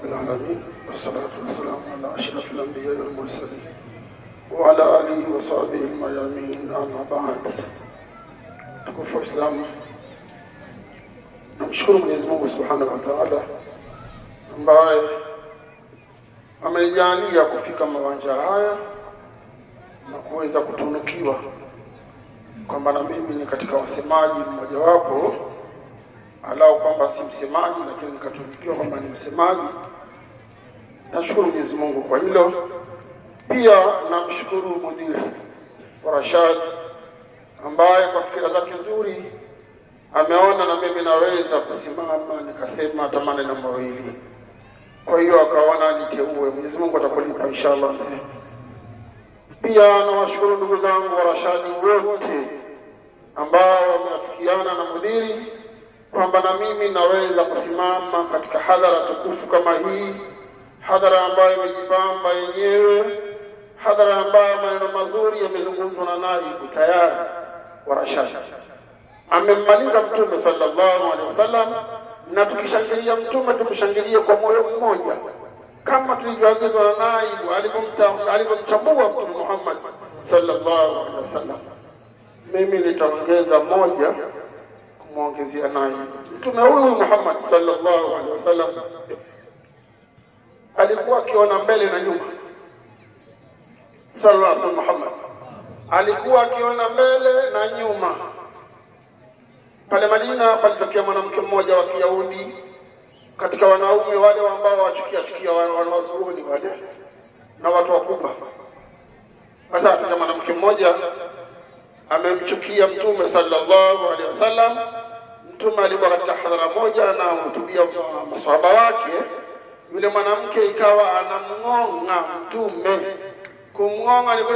رب العالمين والصلاة والسلام على أشرف الأنبياء والمرسلين وعلى آله وصحبه الميامين. أما بعد. Tukufu Waislamu, namshukuru Mwenyezi Mungu Subhanahu wa Ta'ala ambaye amenijalia kufika mawanja haya na kuweza kutunukiwa kwamba na mimi ni katika wasemaji mmoja wapo, alao kwamba si msemaji lakini nikatunukiwa kwamba ni msemaji. Nashukuru Mwenyezi Mungu kwa hilo. Pia namshukuru mudiri wa Rashad ambaye kwa fikira zake nzuri ameona na mimi naweza kusimama nikasema hata maneno mawili. Kwa hiyo akaona niteue. Mwenyezi Mungu atakulipa inshallah. Pia nawashukuru ndugu zangu wa Rashadi wote ambao wameafikiana na mudiri kwamba na mimi naweza kusimama katika hadhara tukufu kama hii, hadhara ambayo imejipamba yenyewe, hadhara ambayo maneno mazuri yamezungumzwa na naibu tayari wa Rashad. Amemmaliza Mtume sallallahu alaihi wasallam, na tukishangilia Mtume tumshangilie kwa moyo mmoja kama tulivyoagizwa na naibu alipomchambua Mtume Muhammad sallallahu alaihi wasallam. Mimi nitaongeza moja kumuongezea naibu. Mtume huyu Muhammad sallallahu alaihi wasallam alikuwa akiona mbele na nyuma. Sallallahu alaihi wasallam Muhammad alikuwa akiona mbele na nyuma. Pale Madina palitokea mwanamke mmoja wa Kiyahudi katika wanaume wale ambao wachukia wanawazuoni wale na watu wakubwa. Sasa akaja mwanamke mmoja amemchukia Mtume sallallahu alaihi wasallam. Mtume alikuwa katika hadhara moja na hutubia maswahaba wake. Yule mwanamke ikawa anamngonga Mtume. Kumngonga ni kule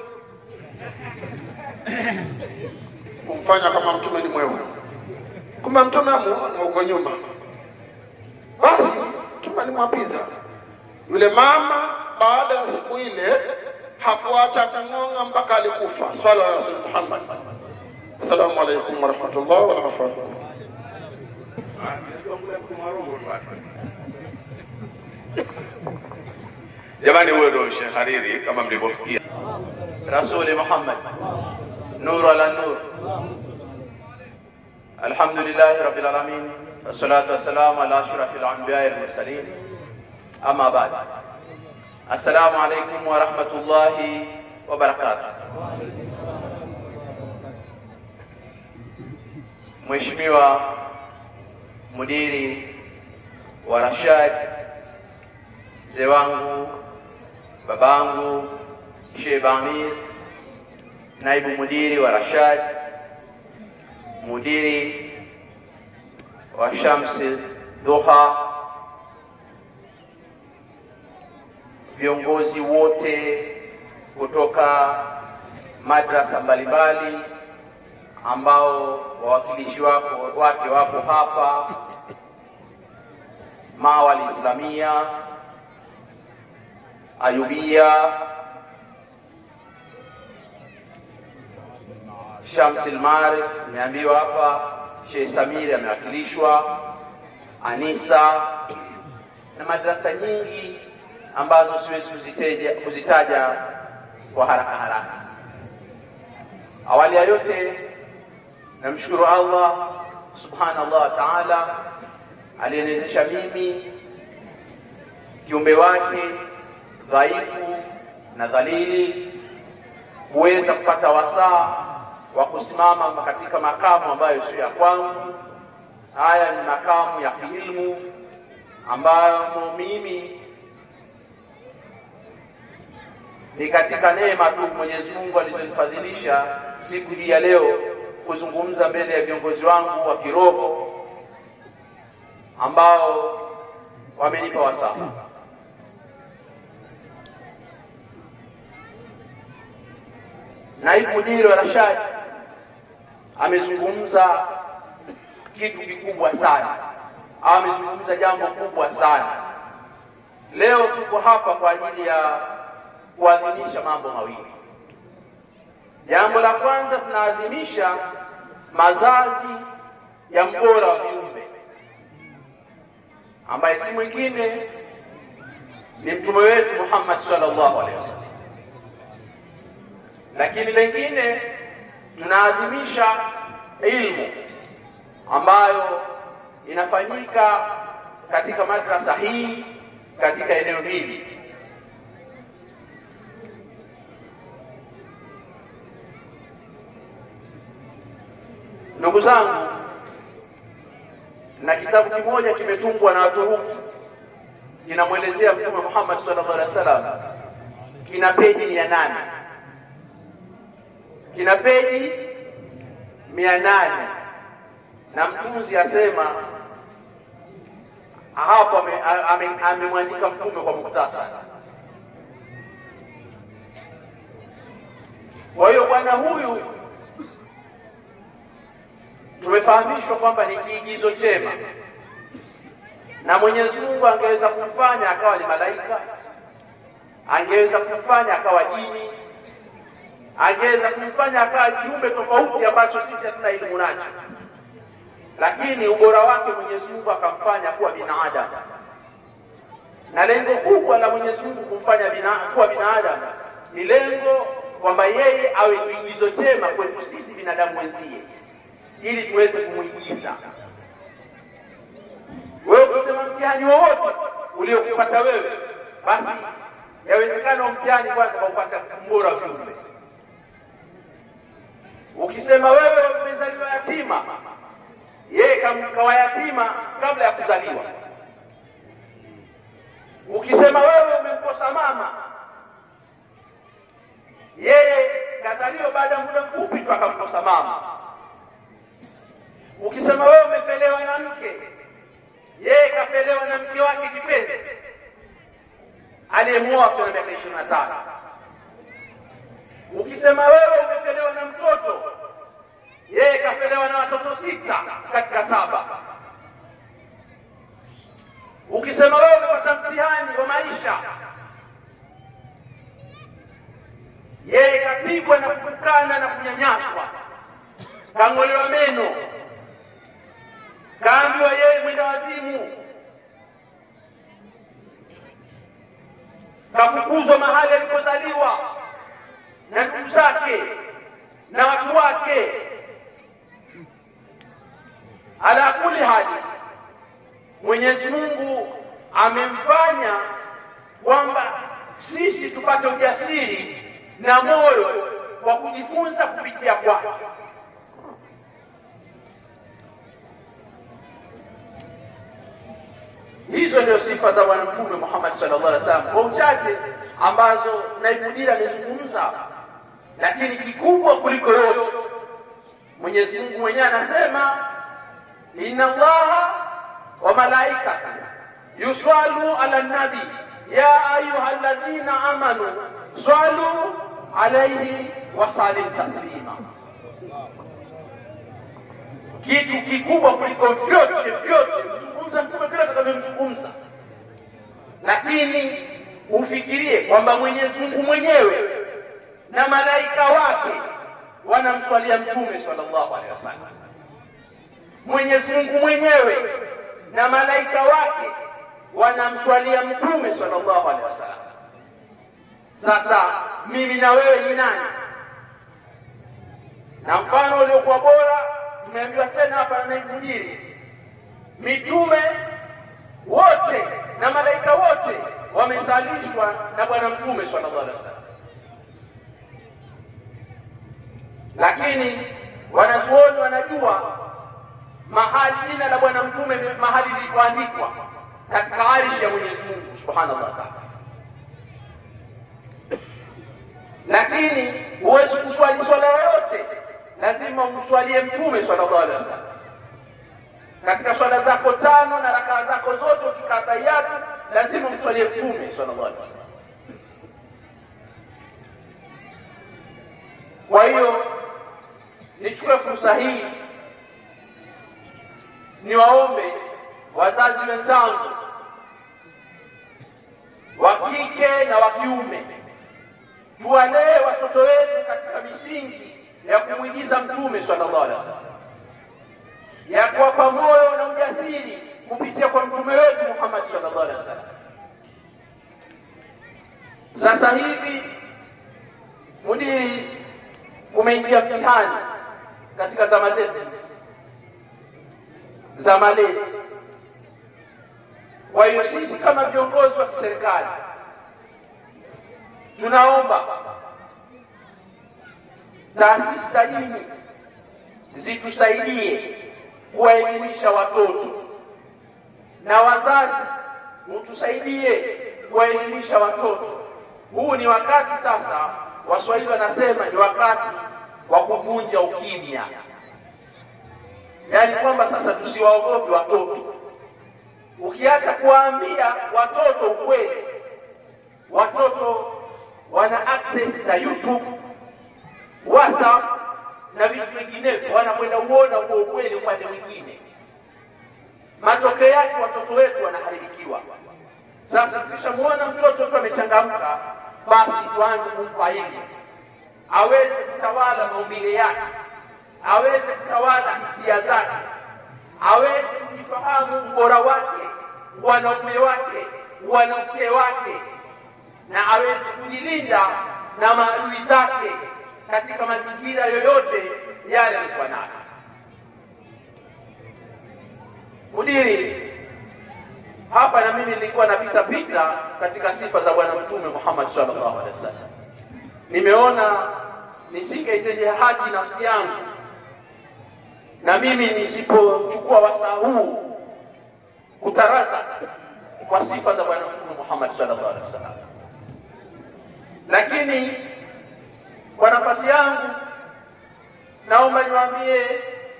kumfanya kama Mtume ni mwewe. Kumbe Mtume amuona huko nyuma. Basi Mtume alimwapiza. Yule mama baada ya siku ile hakuacha kungonga mpaka alikufa. Swalla ala Rasul Muhammad. Assalamu alaykum wa rahmatullahi wa barakatuh. Jamani, huyo ndio Sheikh Hariri kama mlivyosikia. Rasul Muhammad nur ala nur. Alhamdulillah rabbil alamin, wassalatu wassalamu ala ashrafil anbiya wal mursalin. Amma ba'd. Assalamu alaykum wa rahmatullahi wa barakatuh. Mheshimiwa mudiri wa Rashad, mzee wangu, babangu Sheikh Amir, naibu mudiri wa Rashad, mudiri wa Shamsi Duha, viongozi wote kutoka madrasa mbalimbali ambao wawakilishi wake wapo hapa, Mawali Islamia, Ayubia, Shamsi al-Marif niambiwa hapa, Sheikh Samiri amewakilishwa, Anisa na madrasa nyingi ambazo siwezi kuzitaja kwa haraka. Awali ya yote namshukuru Allah subhanahu wa ta'ala aliyeniwezesha mimi kiumbe wake dhaifu na dhalili kuweza kupata wasaa wa kusimama katika makamu ambayo sio ya kwangu. Haya ni makamu ya kiilmu ambayo mimi ni katika neema tu Mwenyezi Mungu alizonifadhilisha siku hii ya leo kuzungumza mbele ya viongozi wangu wa kiroho ambao wamenipa wasaa. Naibu mudiri wa Rashad amezungumza kitu kikubwa sana, amezungumza jambo kubwa sana. Leo tuko hapa kwa ajili ya kuadhimisha mambo mawili. Jambo la kwanza, tunaadhimisha mazazi ya mbora wa viumbe ambaye si mwingine ni mtume wetu Muhammad sallallahu alaihi wasallam. Lakini lengine tunaadhimisha ilmu ambayo inafanyika katika madrasa hii katika eneo hili. Ndugu zangu, na kitabu kimoja kimetungwa na Waturuki kinamwelezea Mtume Muhammad sallallahu alaihi wasallam, kina peji 800, kina peji 800, na mtunzi asema hapo amemwandika mtume kwa mukhtasari. Kwa hiyo bwana huyu tumefahamishwa kwamba ni kiigizo chema, na Mwenyezi Mungu angeweza kumfanya akawa ni malaika, angeweza kumfanya akawa jini, angeweza kumfanya akawa kiumbe tofauti ambacho sisi hatuna elimu nacho, lakini ubora wake Mwenyezi Mungu akamfanya kuwa binadamu. Na lengo kubwa la Mwenyezi Mungu kumfanya kuwa binadamu ni lengo kwamba yeye awe kiigizo chema kwetu sisi binadamu wenzie, ili tuweze kumuigiza. Wewe ukisema mtihani wowote uliokupata wewe, basi yawezekana mtihani kwanza upata mbora viumbe. Ukisema wewe umezaliwa yatima, yeye kawa yatima kabla ya kuzaliwa. Ukisema wewe umemkosa mama, yeye kazaliwa baada ya muda mfupi tu akamkosa mama. Ukisema wewe umepelewa na mke, yeye kapelewa na mke wake kipenzi aliyemuoa kwa miaka 25. Ukisema wewe umepelewa na mtoto, yeye kapelewa na watoto 6 katika 7. Ukisema wewe umepata mtihani wa maisha, yeye kapigwa na kutukana na kunyanyaswa, kang'olewa meno, kaambiwa yeye mwenda wazimu, kafukuzwa mahali alikozaliwa na ndugu zake na watu wake. Ala kuli hali, Mwenyezi Mungu amemfanya kwamba sisi tupate ujasiri na moyo wa kujifunza kupitia kwake. Hizo ndio sifa za Bwana Mtume Muhammad sallallahu alaihi wasallam, kwa uchache ambazo naibu mudiri amezungumza, lakini kikubwa kuliko yote Mwenyezi Mungu mwenyewe anasema, inna Allaha wa malaikatahu yusallu ala nabi ya ayyuhalladhina amanu sallu alayhi wa sallimu taslima. Kitu kikubwa kuliko vyote mzungumza Mtume kila atakayomzungumza, lakini ufikirie kwamba Mwenyezi Mungu mwenyewe na malaika wake wanamswalia Mtume sallallahu alaihi wasallam. Mwenyezi Mungu mwenyewe na malaika wake wanamswalia Mtume sallallahu alaihi wasallam. Sasa mimi na wewe ni nani? Na mfano uliokuwa bora tumeambiwa tena hapa na naibu mudiri, mitume wote na malaika wote wamesalishwa na Bwana Mtume sallallahu alaihi wasallam. Lakini wanazuoni wanajua mahali jina la Bwana Mtume mahali lilipoandikwa katika arishi ya Mwenyezi Mungu subhanahu wa ta'ala. Lakini huwezi kuswali swala yoyote, lazima umswalie Mtume sallallahu alaihi wasallam. Katika swala zako 5 na rakaa zako zote ukikaa tahiyatu, lazima umswalie Mtume sallallahu alaihi wasallam. Kwa hiyo nichukue fursa hii niwaombe wazazi wenzangu wa kike na wa kiume, tuwalee watoto wetu katika misingi ya kumwigiza Mtume sallallahu alaihi wasallam, ya kuwapa moyo na ujasiri kupitia kwa Mtume wetu Muhammad sallallahu alaihi wasallam. Sasa hivi mudiri, umeingia mtihani katika zama zetu za malezi. Kwa hiyo sisi kama viongozi wa kiserikali tunaomba taasisi za dini zitusaidie kuwaelimisha watoto, na wazazi mtusaidie kuwaelimisha watoto. Huu ni wakati sasa, Waswahili wanasema ni wakati wa kuvunja ukimya, yaani kwamba sasa tusiwaogope watoto. Ukiacha kuwaambia watoto ukweli, watoto wana access za YouTube, WhatsApp na vitu vinginevyo, wanakwenda uona huo ukweli upande mwingine. Matokeo yake watoto wetu wanaharibikiwa. Sasa tukishamuona mtoto tu amechangamka, basi tuanze kumpa elimu, aweze kutawala maumbile yake, aweze kutawala hisia zake, aweze kujifahamu ubora wake, wanaume wake, wanawake wake, na aweze kujilinda na maadui zake katika mazingira yoyote yale alikuwa nayo. Mudiri, hapa na mimi nilikuwa napita katika sifa za Bwana Mtume Muhammad sallallahu alaihi wasallam. Nimeona nisingeitendea haki nafsi yangu na mimi nisipochukua wasaa huu kutaraza kwa sifa za Bwana Mtume Muhammad sallallahu alaihi wasallam. Lakini kwa nafasi yangu naomba niwaambie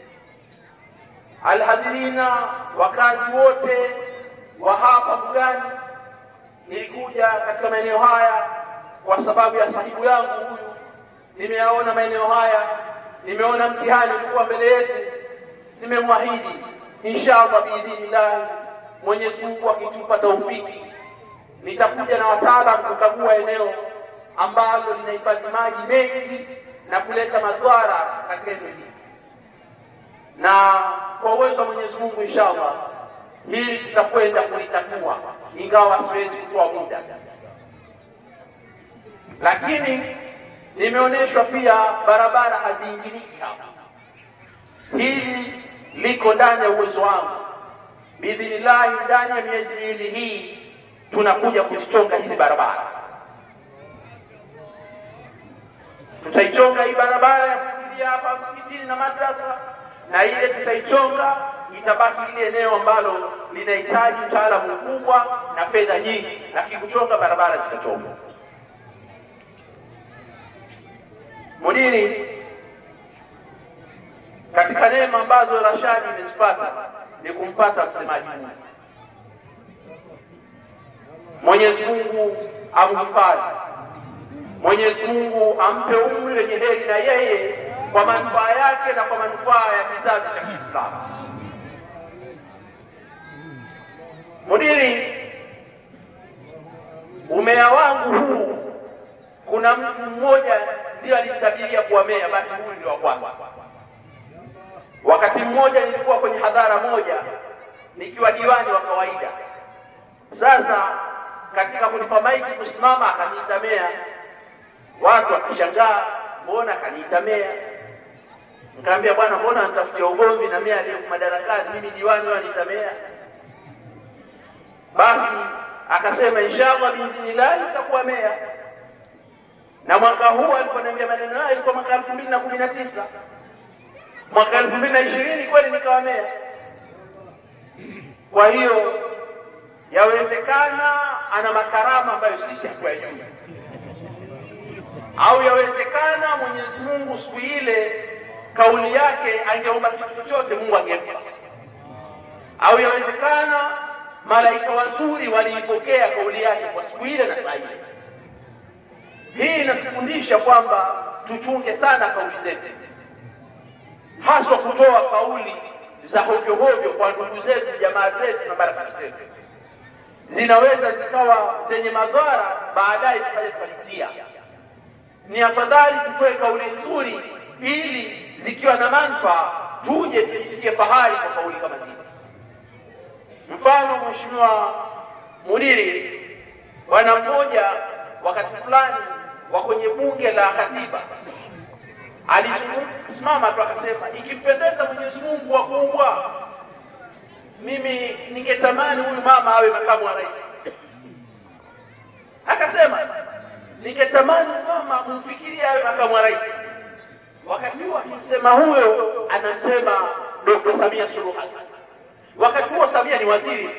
alhadhirina, wakazi wote wa hapa Mbugani. Nilikuja katika maeneo haya kwa sababu ya sahibu yangu huyu. Nimeyaona maeneo haya, nimeona mtihani ulikuwa mbele yetu. Nimemwahidi inshallah biidhnillah, Mwenyezi Mungu akitupa taufiki, nitakuja na wataalamu kukagua eneo ambalo linahifadhi maji mengi na kuleta madhara katika eneo hili, na kwa uwezo wa Mwenyezi Mungu inshallah hili tutakwenda kulitatua, ingawa siwezi kutoa muda. Lakini nimeonyeshwa pia barabara haziingiliki hapa. Hili liko ndani ya uwezo wangu. Biidhnillah, ndani ya miezi miwili hii tunakuja kuzichonga hizi barabara. Tutaichonga hii barabara ya kuingia hapa msikitini na madrasa, na ile tutaichonga, itabaki ile eneo ambalo linahitaji utaalamu mkubwa na fedha nyingi, lakini kuchonga barabara zitachongwa. Mudiri, katika neema ambazo Rashadi imezipata ni kumpata msemaji Mungu. Mwenyezi Mungu amhifadhi, Mwenyezi Mungu ampe umri wenye heri na yeye kwa manufaa yake na kwa manufaa ya kizazi cha Kiislamu. Mudiri, umea wangu huu, kuna mtu mmoja ndiye alitabiria kuwa meya, basi huyu ndio wa kwanza. Wakati mmoja nilikuwa kwenye hadhara moja nikiwa diwani wa kawaida. Sasa katika kunipa maiki kusimama akaniita meya. Watu wakishangaa, mbona kaniita meya? Nikamwambia, bwana, mbona nitafutia ugomvi na meya aliye madarakani? Mimi diwani waniita meya. Basi akasema inshallah biidhnillah utakuwa meya. Na mwaka huu aliponiambia maneno hayo ilikuwa mwaka 2019. Mwaka 2020 kweli nikawa meya. Kwa hiyo yawezekana ana makarama ambayo sisi hatuyajui, au yawezekana Mwenyezi Mungu siku ile kauli yake angeomba kitu chochote Mungu angempa, au yawezekana malaika wazuri waliipokea kauli yake kwa siku ile na saa ile. Hii inatufundisha kwamba tuchunge sana kauli zetu, haswa kutoa kauli za hovyo hovyo kwa ndugu zetu, jamaa zetu na marafiki zetu. Zinaweza zikawa zenye madhara, baadaye tukaje tukajutia. Ni afadhali tutoe kauli nzuri, ili zikiwa na manufaa tuje tujisikie fahari kwa kauli kama hizi. Mfano, Mheshimiwa Mudiri, bwana mmoja wakati fulani wa kwenye bunge la katiba alisimama tu akasema, ikimpendeza Mwenyezi Mungu wakubwa, mimi ningetamani huyu mama awe makamu wa rais. Akasema ningetamani mama kumfikiria awe makamu wa rais. Wakati huo akisema huyo anasema Dr. Samia Suluhu Hassan. Wakati huo Samia ni waziri.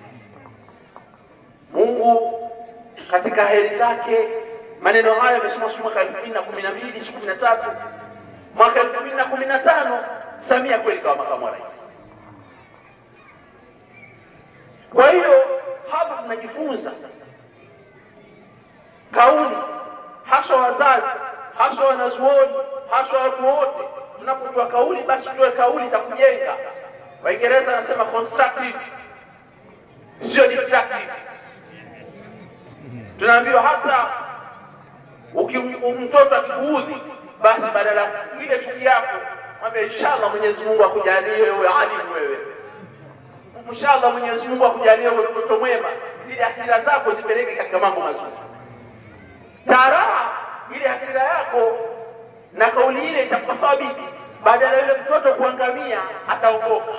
Mungu katika heri zake maneno haya yamesema mwaka 2012 13, mwaka 2015 Samia kweli kama makamu wa rais. Kwa hiyo hapa tunajifunza kauli, hasa wazazi, hasa wanazuoni, hasa watu wote, tunapotoa kauli basi tuwe kauli za kujenga. Waingereza wanasema constructive, sio destructive. Tunaambiwa hata mtoto akikuudhi, basi badala ile chuki yako mwambie inshallah Mwenyezi Mungu akujalie wewe alimu wewe. Inshallah Mwenyezi Mungu akujalie wewe mtoto mwema, zile hasira zako zipeleke katika mambo mazuri. Taraa ile hasira yako na kauli ile itakuwa thabiti, badala yule mtoto kuangamia ataongoka.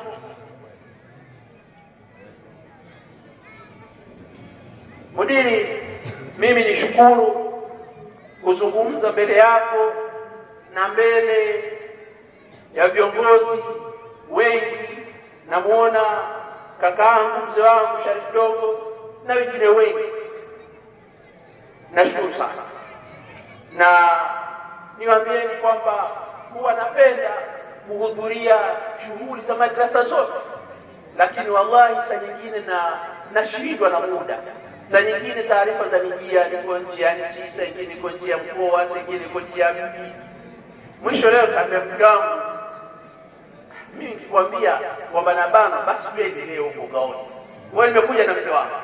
Mudiri, mimi nishukuru kuzungumza mbele yako na mbele ya viongozi wengi. Namuona kakaangu mzee wangu Sharif Dogo na wengine wengi. Nashukuru sana. Na niwaambieni kwamba huwa napenda kuhudhuria shughuli za madrasa zote, lakini wallahi saa nyingine nashindwa na muda. Saa nyingine taarifa za nijia niko nje ya nchi, saa nyingine niko nje ya mkoa, saa nyingine niko nje ya mji. Mwisho leo kamefukamu mimi nikikwambia kwamba nabana basi twende leo huko gaoni. Wewe nimekuja na mke wako.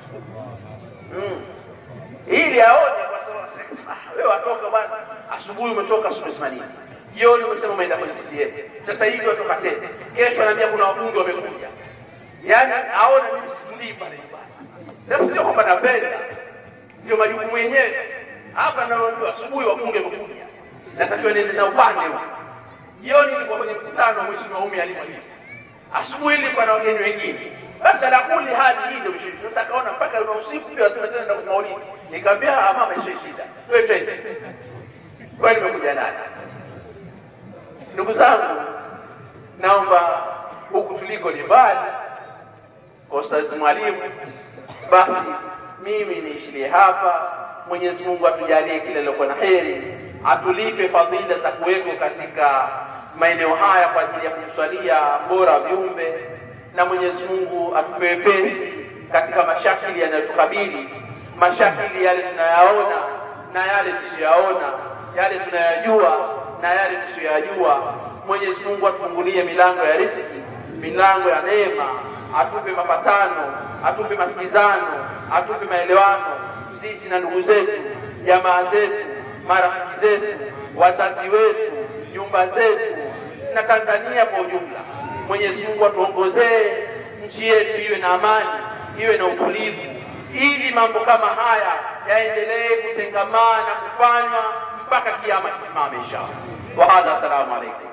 Ili aone kwa sababu wewe watoka bwana, asubuhi umetoka asubuhi 80. Jioni umesema umeenda kwenye CCM. Sasa hivi watoka tena. Kesho anambia kuna wabunge wamekuja. Yaani aone mimi sikuli pale ibada. Sasa sio kwamba napenda. Ndio majukumu yenyewe. Hapa naambiwa asubuhi wabunge wamekuja. Natakiwa niende na upande huo. Jioni nilikuwa kwenye mkutano mheshimiwa Umi alimwambia. Asubuhi nilikuwa na wageni wengine. Basi anakuli hadi hii ndio mshindi. Sasa kaona mpaka usiku pia wasema tena ndio kumaulidi. Nikamwambia mama ishe shida. Twende. Kwa nini nimekuja naye? Ndugu zangu, naomba huku tuliko ni mbali. Ustaz Mwalimu, basi mimi niishilie hapa. Mwenyezi Mungu atujalie kile lililo na heri, atulipe fadhila za kuweko katika maeneo haya kwa ajili ya kumswalia bora viumbe, na Mwenyezi Mungu atupe wepesi katika mashakili yanayotukabili, mashakili yale tunayaona na yale tusiyaona, yale tunayajua na yale tusiyoyajua. Mwenyezi Mungu atufungulie milango ya riziki, milango ya neema, atupe mapatano, atupe masikizano, atupe maelewano sisi na ndugu zetu, jamaa zetu, marafiki zetu, wazazi wetu, nyumba zetu na Tanzania kwa ujumla. Mwenyezi Mungu atuongozee nchi yetu iwe na amani, iwe na utulivu, ili mambo kama haya yaendelee kutengamana na kufanywa mpaka kiyama kisimame inshallah. Wa hadha, assalamu alaykum.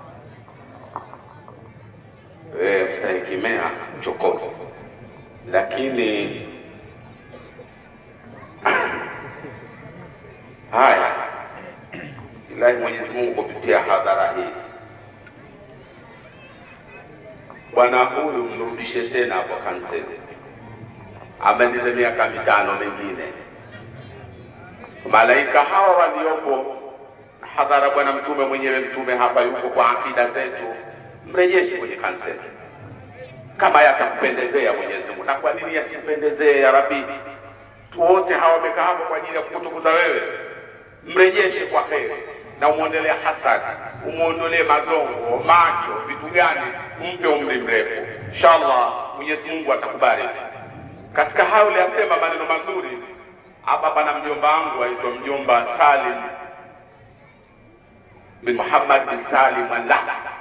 Mtaikimea chokofu, lakini haya ilahi Mwenyezi Mungu kupitia hadhara hii, bwana huyu mrudishe tena hapo kanseli, amenize miaka 5 mingine. Malaika hawa waliopo hadhara, bwana mtume mwenyewe, mtume hapa yuko kwa akida zetu, mrejeshi kwenye kanseli kama yatakupendezea Mwenyezi Mungu. Na kwa nini yasipendezee ya Rabbi? Wote hawa wamekaa hapo kwa ajili ya kukutukuza wewe. Mrejeshe kwa heri na umuondolee hasadi, umuondolee mazongo, macho, vitu gani, mpe umri mrefu. Inshallah Mwenyezi Mungu atakubariki. Katika hayo aliyasema maneno mazuri hapa, pana mjomba wangu aitwa mjomba Salim bin Muhammad bin Salim Allah.